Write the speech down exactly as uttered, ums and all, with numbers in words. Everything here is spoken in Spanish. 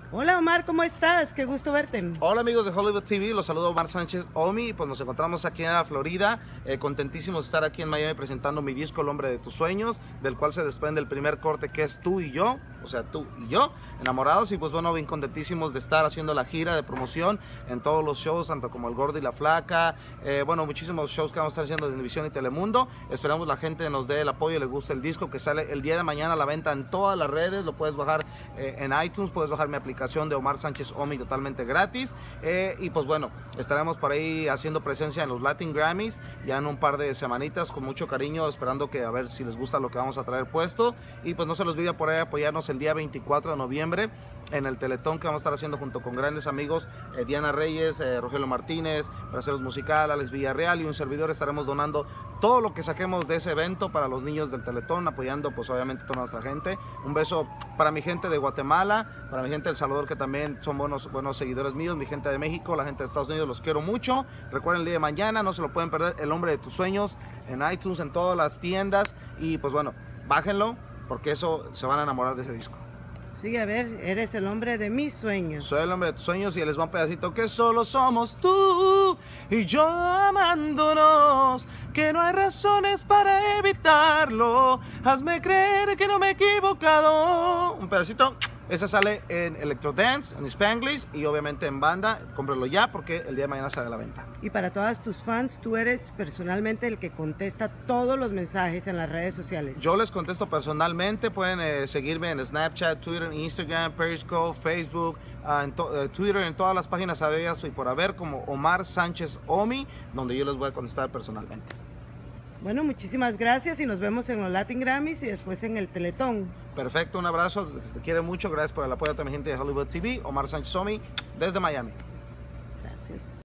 Hola Omar, ¿cómo estás? Qué gusto verte. Hola amigos de Hollywood T V, los saludo Omar Sánchez Omi. Pues nos encontramos aquí en la Florida, eh, contentísimos de estar aquí en Miami presentando mi disco El Hombre de Tus Sueños, del cual se desprende el primer corte, que es Tú y Yo, o sea, tú y yo, enamorados. Y pues bueno, bien contentísimos de estar haciendo la gira de promoción en todos los shows, tanto como El Gordo y la Flaca, eh, bueno, muchísimos shows que vamos a estar haciendo de Univisión y Telemundo. Esperamos la gente nos dé el apoyo y les guste el disco, que sale el día de mañana a la venta en todas las redes. Lo puedes bajar eh, en iTunes, puedes bajar mi aplicación de Omar Sánchez Omi totalmente gratis, eh, y pues bueno, estaremos por ahí haciendo presencia en los Latin Grammys ya en un par de semanitas, con mucho cariño, esperando que a ver si les gusta lo que vamos a traer puesto. Y pues no se les olvide por ahí apoyarnos el día veinticuatro de noviembre en el Teletón, que vamos a estar haciendo junto con grandes amigos, eh, Diana Reyes, eh, Rogelio Martínez, Braceros Musical, Alex Villarreal y un servidor. Estaremos donando todo lo que saquemos de ese evento para los niños del Teletón, apoyando pues obviamente a toda nuestra gente. Un beso para mi gente de Guatemala, para mi gente de El Salvador, que también son buenos, buenos seguidores míos, mi gente de México, la gente de Estados Unidos, los quiero mucho. Recuerden, el día de mañana no se lo pueden perder, El Hombre de Tus Sueños, en iTunes, en todas las tiendas. Y pues bueno, bájenlo, porque eso se van a enamorar de ese disco. Sí, a ver, eres el hombre de mis sueños. Soy el hombre de tus sueños y les va un pedacito, que solo somos tú y yo amándonos, que no hay razones para evitarlo, hazme creer que no me he equivocado. Un pedacito. Ese sale en Electro Dance, en Spanglish y obviamente en banda. Cómpralo ya porque el día de mañana sale a la venta. Y para todas tus fans, tú eres personalmente el que contesta todos los mensajes en las redes sociales. Yo les contesto personalmente. Pueden eh, seguirme en Snapchat, Twitter, Instagram, Periscope, Facebook, uh, en eh, Twitter, en todas las páginas habidas y por haber, como Omar Sánchez Omi, donde yo les voy a contestar personalmente. Bueno, muchísimas gracias y nos vemos en los Latin Grammys y después en el Teletón. Perfecto, un abrazo, te quiero mucho, gracias por el apoyo a toda mi gente de Hollywood T V. Omar Sánchez Omi, desde Miami. Gracias.